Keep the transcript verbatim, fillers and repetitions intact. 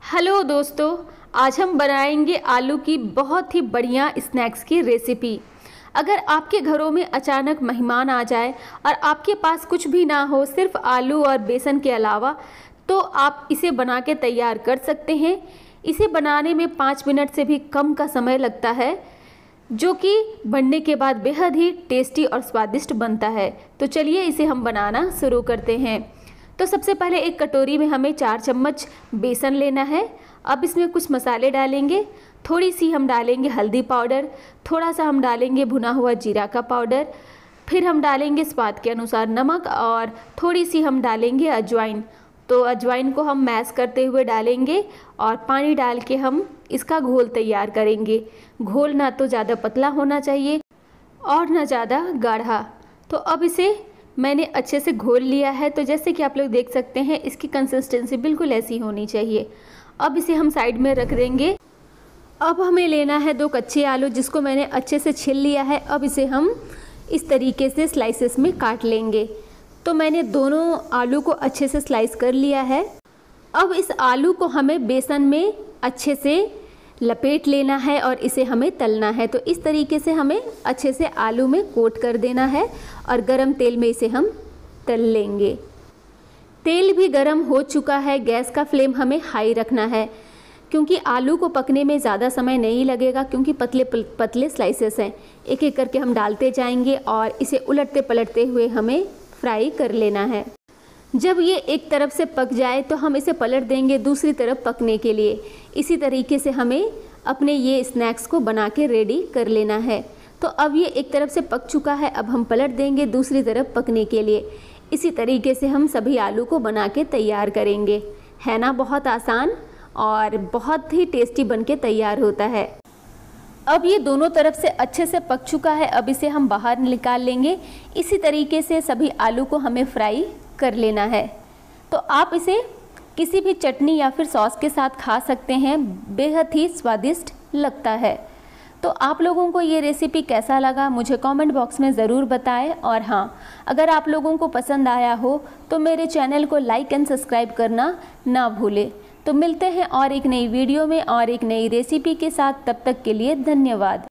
Hello दोस्तों, आज हम बनाएंगे आलू की बहुत ही बढ़िया स्नैक्स की रेसिपी। अगर आपके घरों में अचानक मेहमान आ जाए और आपके पास कुछ भी ना हो, सिर्फ आलू और बेसन के अलावा, तो आप इसे बना के तैयार कर सकते हैं। इसे बनाने में पाँच मिनट से भी कम का समय लगता है, जो कि बनने के बाद बेहद ही टेस्टी और स्वादिष्ट बनता है। तो चलिए इसे हम बनाना शुरू करते हैं। तो सबसे पहले एक कटोरी में हमें चार चम्मच बेसन लेना है। अब इसमें कुछ मसाले डालेंगे। थोड़ी सी हम डालेंगे हल्दी पाउडर, थोड़ा सा हम डालेंगे भुना हुआ जीरा का पाउडर, फिर हम डालेंगे स्वाद के अनुसार नमक और थोड़ी सी हम डालेंगे अजवाइन। तो अजवाइन को हम मैश करते हुए डालेंगे और पानी डाल के हम इसका घोल तैयार करेंगे। घोल ना तो ज़्यादा पतला होना चाहिए और ना ज़्यादा गाढ़ा। तो अब इसे मैंने अच्छे से घोल लिया है। तो जैसे कि आप लोग देख सकते हैं, इसकी कंसिस्टेंसी बिल्कुल ऐसी होनी चाहिए। अब इसे हम साइड में रख देंगे। अब हमें लेना है दो कच्चे आलू, जिसको मैंने अच्छे से छील लिया है। अब इसे हम इस तरीके से स्लाइसेस में काट लेंगे। तो मैंने दोनों आलू को अच्छे से स्लाइस कर लिया है। अब इस आलू को हमें बेसन में अच्छे से लपेट लेना है और इसे हमें तलना है। तो इस तरीके से हमें अच्छे से आलू में कोट कर देना है और गरम तेल में इसे हम तल लेंगे। तेल भी गरम हो चुका है। गैस का फ्लेम हमें हाई रखना है, क्योंकि आलू को पकने में ज़्यादा समय नहीं लगेगा, क्योंकि पतले पतले स्लाइसेस हैं। एक एक करके हम डालते जाएंगे और इसे उलटते पलटते हुए हमें फ्राई कर लेना है। जब ये एक तरफ से पक जाए तो हम इसे पलट देंगे दूसरी तरफ पकने के लिए। इसी तरीके से हमें अपने ये स्नैक्स को बना के रेडी कर लेना है। तो अब ये एक तरफ से पक चुका है, अब हम पलट देंगे दूसरी तरफ पकने के लिए। इसी तरीके से हम सभी आलू को बना के तैयार करेंगे। है ना बहुत आसान और बहुत ही टेस्टी बन के तैयार होता है। अब ये दोनों तरफ से अच्छे से पक चुका है। अब इसे हम बाहर निकाल लेंगे। इसी तरीके से सभी आलू को हमें फ्राई कर लेना है। तो आप इसे किसी भी चटनी या फिर सॉस के साथ खा सकते हैं। बेहद ही स्वादिष्ट लगता है। तो आप लोगों को ये रेसिपी कैसा लगा मुझे कमेंट बॉक्स में ज़रूर बताएं। और हाँ, अगर आप लोगों को पसंद आया हो तो मेरे चैनल को लाइक एंड सब्सक्राइब करना ना भूलें। तो मिलते हैं और एक नई वीडियो में और एक नई रेसिपी के साथ। तब तक के लिए धन्यवाद।